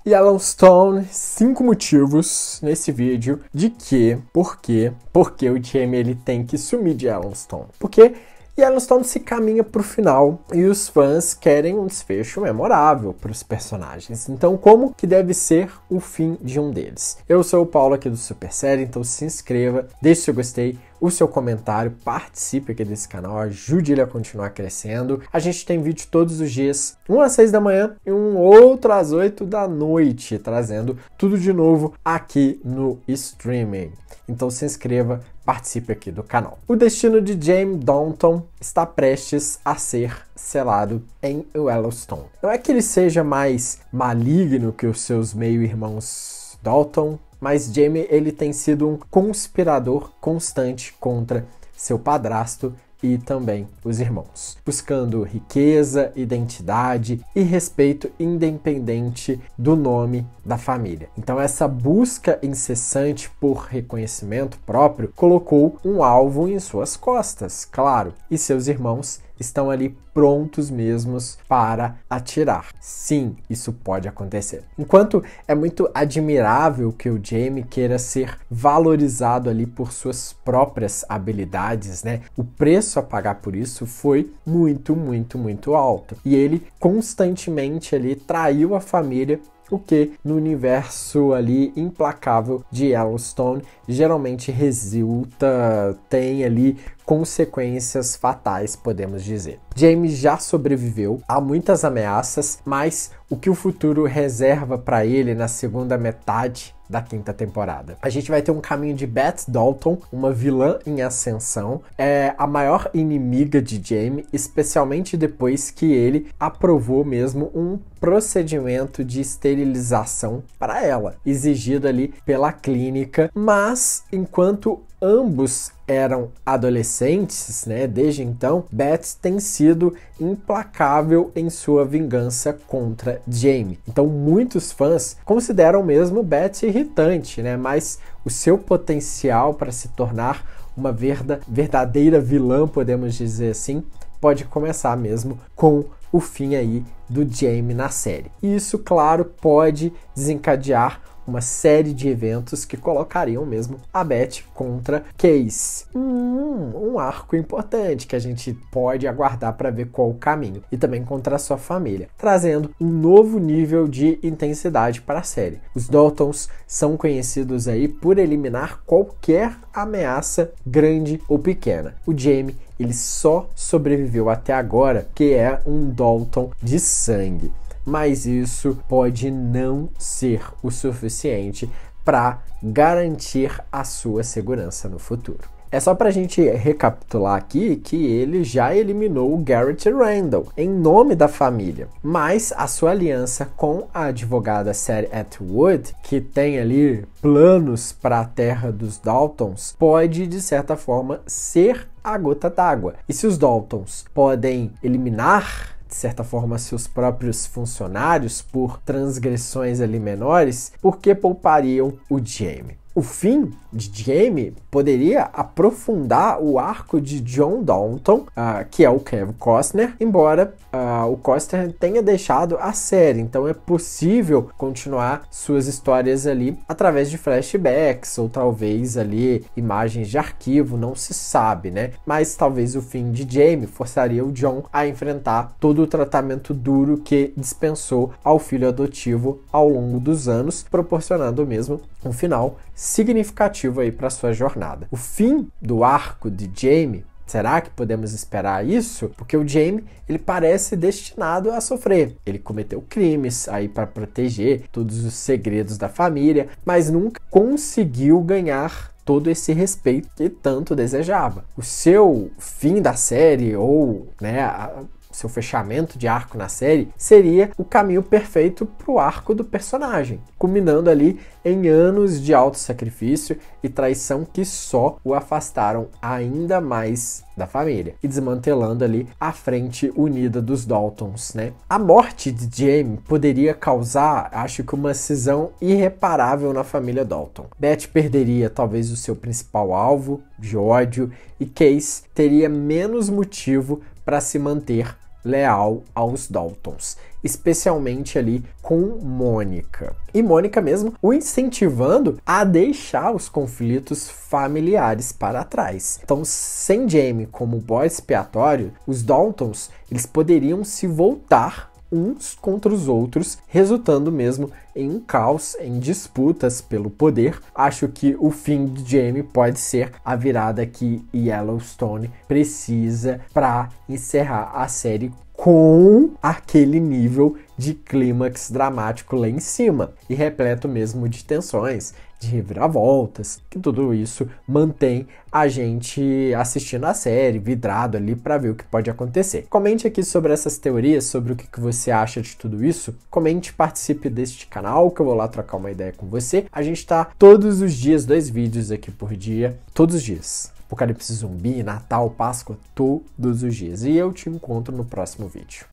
Yellowstone, 5 motivos nesse vídeo de porque o Jaime ele tem que sumir de Yellowstone. Porque Yellowstone se caminha para o final e os fãs querem um desfecho memorável para os personagens. Então, como que deve ser o fim de um deles? Eu sou o Paulo aqui do Super Série, então se inscreva, deixe seu gostei, o seu comentário, participe aqui desse canal, ajude ele a continuar crescendo. A gente tem vídeo todos os dias, um às 6 da manhã e um outro às 8 da noite, trazendo tudo de novo aqui no streaming. Então se inscreva, participe aqui do canal. O destino de Jaime Dalton está prestes a ser selado em Yellowstone. Não é que ele seja mais maligno que os seus meio-irmãos Dalton, mas Jaime ele tem sido um conspirador constante contra seu padrasto e também os irmãos, buscando riqueza, identidade e respeito independente do nome da família. Então essa busca incessante por reconhecimento próprio colocou um alvo em suas costas, claro, e seus irmãos estão ali prontos mesmos para atirar. Sim, isso pode acontecer. Enquanto é muito admirável que o Jaime queira ser valorizado ali por suas próprias habilidades, né? O preço a pagar por isso foi muito alto. E ele constantemente ali traiu a família, o que no universo ali implacável de Yellowstone geralmente tem ali consequências fatais, podemos dizer. Jaime já sobreviveu a muitas ameaças, mas o que o futuro reserva para ele na segunda metade da 5ª temporada? A gente vai ter um caminho de Beth Dalton, uma vilã em ascensão, é a maior inimiga de Jaime, especialmente depois que ele aprovou mesmo um procedimento de esterilização para ela, exigido ali pela clínica, mas enquanto ambos eram adolescentes, né? Desde então, Beth tem sido implacável em sua vingança contra Jaime. Então, muitos fãs consideram mesmo Beth irritante, né? Mas o seu potencial para se tornar uma verdadeira vilã, podemos dizer assim, pode começar mesmo com o fim aí do Jaime na série. E isso, claro, pode desencadear uma série de eventos que colocariam mesmo a Beth contra Case. Um arco importante que a gente pode aguardar para ver qual o caminho. E também contra a sua família, trazendo um novo nível de intensidade para a série. Os Daltons são conhecidos aí por eliminar qualquer ameaça grande ou pequena. O Jaime ele só sobreviveu até agora, que é um Dalton de sangue. Mas isso pode não ser o suficiente para garantir a sua segurança no futuro. É só para a gente recapitular aqui que ele já eliminou o Garrett Randall em nome da família, mas a sua aliança com a advogada Sadie Atwood, que tem ali planos para a terra dos Daltons, pode de certa forma ser a gota d'água. E se os Daltons podem eliminar de certa forma seus próprios funcionários por transgressões ali menores, por que poupariam o Jaime? O fim de Jaime poderia aprofundar o arco de John Dalton, que é o Kevin Costner, embora o Costner tenha deixado a série, então é possível continuar suas histórias ali através de flashbacks ou talvez ali imagens de arquivo, não se sabe, né? Mas talvez o fim de Jaime forçaria o John a enfrentar todo o tratamento duro que dispensou ao filho adotivo ao longo dos anos, proporcionando mesmo um final significativo aí para sua jornada. O fim do arco de Jaime, será que podemos esperar isso? Porque o Jaime, ele parece destinado a sofrer. Ele cometeu crimes aí para proteger todos os segredos da família, mas nunca conseguiu ganhar todo esse respeito que tanto desejava. O seu fim da série ou, seu fechamento de arco na série seria o caminho perfeito para o arco do personagem, culminando ali em anos de auto-sacrifício e traição que só o afastaram ainda mais da família e desmantelando ali a frente unida dos Daltons, né? A morte de Jaime poderia causar, acho que, uma cisão irreparável na família Dalton. Beth perderia talvez o seu principal alvo de ódio e Case teria menos motivo para se manter leal aos Daltons. especialmente ali com Mônica. E Mônica mesmo o incentivando a deixar os conflitos familiares para trás. Então, sem Jamie como bode expiatório, os Daltons eles poderiam se voltar uns contra os outros, resultando mesmo em um caos, em disputas pelo poder. Acho que o fim de Jamie pode ser a virada que Yellowstone precisa para encerrar a série com aquele nível de clímax dramático lá em cima e repleto mesmo de tensões, de reviravoltas, que tudo isso mantém a gente assistindo a série, vidrado ali para ver o que pode acontecer. Comente aqui sobre essas teorias, sobre o que você acha de tudo isso. Comente, participe deste canal que eu vou lá trocar uma ideia com você. A gente tá todos os dias, 2 vídeos aqui por dia, todos os dias. Apocalipse Zumbi, Natal, Páscoa, todos os dias. E eu te encontro no próximo vídeo.